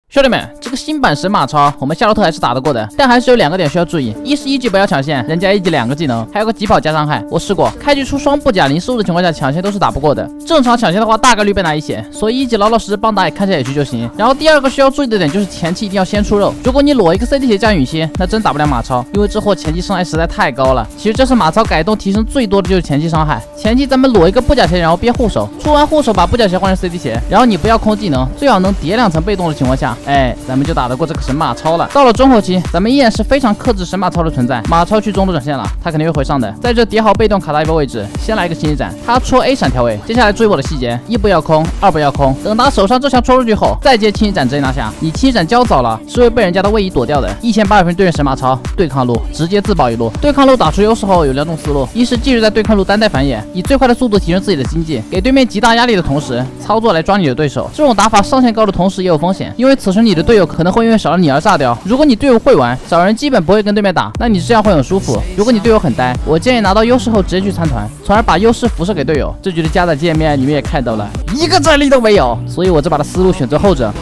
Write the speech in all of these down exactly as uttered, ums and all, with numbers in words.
兄弟们，这个新版神马超，我们夏洛特还是打得过的，但还是有两个点需要注意：一是一级不要抢线，人家一级两个技能，还有个疾跑加伤害。我试过，开局出双步甲零失误的情况下，抢线都是打不过的。正常抢线的话，大概率被拿一血，所以一级老老实实帮打野看下野区就行。然后第二个需要注意的点就是前期一定要先出肉，如果你裸一个 C D 血加允仙，那真打不了马超，因为这货前期伤害实在太高了。其实这是马超改动提升最多的就是前期伤害。前期咱们裸一个步甲鞋，然后憋护手，出完护手把步甲鞋换成 C D 鞋，然后你不要空技能，最好能叠两层被动的情况下，哎，咱们就打得过这个神马超了。到了中后期，咱们依然是非常克制神马超的存在。马超去中路转线了，他肯定会回上的。在这叠好被动卡到一个位置，先来一个清洗斩，他戳 A 闪调位。接下来注意我的细节，一不要空，二不要空，等他手上这枪戳出去后，再接清洗斩直接拿下。你清洗斩交早了，是会被人家的位移躲掉的。一千八百分对阵神马超，对抗路直接自保一路。对抗路打出优势后有两种思路：一是继续在对抗路单带反野，以最快的速度提升自己的经济，给对面极大压力的同时，操作来抓你的对手。这种打法上限高的同时也有风险，因为此时你的队友可能会因为少了你而炸掉。如果你队友会玩，少人基本不会跟对面打，那你这样会很舒服。如果你队友很呆，我建议拿到优势后直接去参团，从而把优势辐射给队友。这局的加载界面你们也看到了，一个战力都没有，所以我这把的思路选择后者。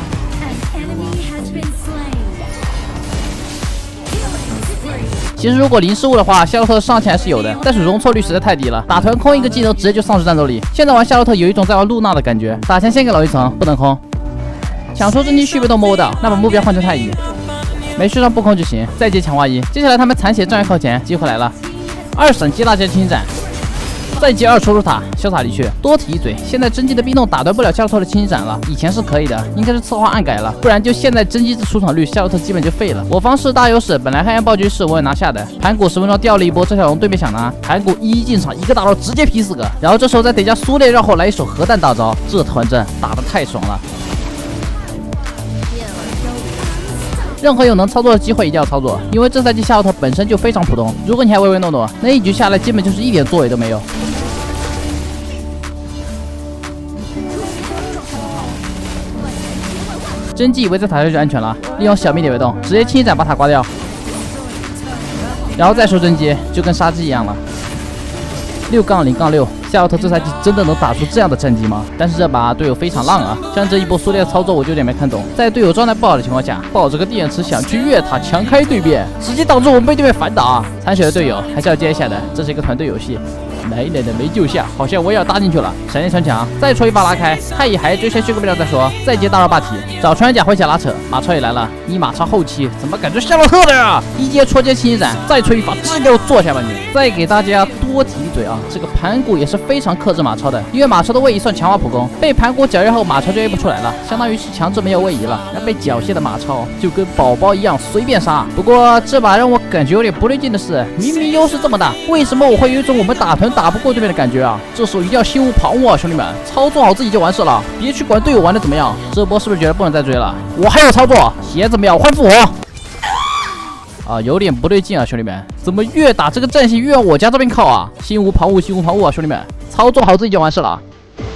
其实如果零失误的话，夏洛特的上限还是有的，但是容错率实在太低了，打团空一个技能直接就丧失战斗力。现在玩夏洛特有一种在玩露娜的感觉，打前先给老一层，不能空。想出真机续被动摸到，那把目标换成太乙，没续上不空就行，再接强化一。接下来他们残血站越靠前，机会来了，二闪接大接清洗斩，再接二戳入塔，潇洒离去。多提一嘴，现在真机的冰冻打断不了夏洛特的清洗斩了，以前是可以的，应该是策划暗改了，不然就现在真机的出场率，夏洛特基本就废了。我方是大优势，本来黑暗暴君是我也拿下的，盘古十分钟掉了一波，这条龙对面想拿，盘古一一进场，一个大招直接劈四个，然后这时候再叠加苏烈绕后来一手核弹大招，这团战打得太爽了。任何有能操作的机会一定要操作，因为这赛季夏洛特本身就非常普通，如果你还唯唯诺诺，那一局下来基本就是一点作为都没有。真机以为在塔下就安全了，利用小命点为动，直接清洗斩把塔刮掉，然后再收真机，就跟杀鸡一样了。六杠零杠六，夏洛特这赛季真的能打出这样的战绩吗？但是这把队友非常浪啊，像这一波苏烈的操作我就有点没看懂，在队友状态不好的情况下，抱着个电池想去越塔强开对面，直接导致我们被对面反打。残血的队友还是要接一下的，这是一个团队游戏。奶奶的没救下，好像我也要搭进去了。闪电穿墙，再戳一发拉开，太乙还追先续个不了再说，再接大招霸体，找穿甲回血拉扯。马超也来了，你马超后期怎么感觉夏洛特的呀？一接戳接清洗斩，再戳一发，直接给我坐下吧你！再给大家多提一嘴啊，这个盘古也是非常克制马超的，因为马超的位移算强化普攻，被盘古绞约后马超就 A 不出来了，相当于是强制没有位移了。那被缴械的马超就跟宝宝一样随便杀。不过这把让我感觉有点不对劲的是，明明优势这么大，为什么我会有一种我们打团打不过对面的感觉啊？这时候一定要心无旁骛啊，兄弟们，操作好自己就完事了，别去管队友玩的怎么样。这波是不是觉得不能再追了？我还有操作，鞋子秒换复活。啊，有点不对劲啊，兄弟们，怎么越打这个战线越往我家这边靠啊？心无旁骛，心无旁骛啊，兄弟们，操作好自己就完事了。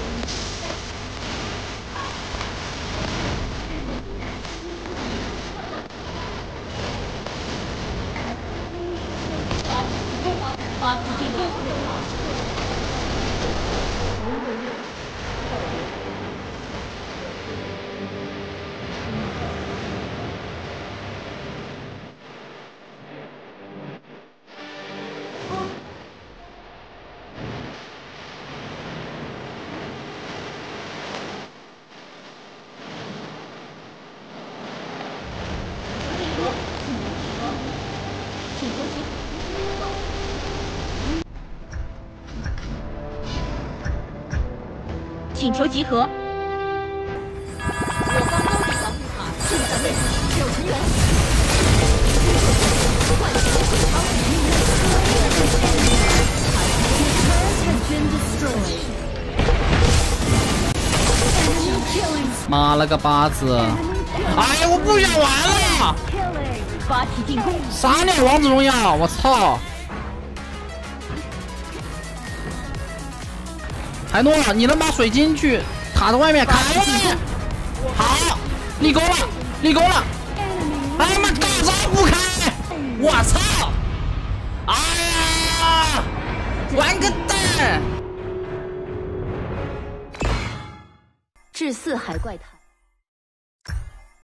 请求集合。我方高地防护塔正在内有成员。 妈了个巴子！哎呀，我不想玩了！ 发起进攻！ 傻脸王者荣耀，我操！海诺，你能把水晶去塔的外面开？好，立功了，立功了！哎呀妈，大招不开！我操！哎呀，玩个蛋！ 至四海怪塔。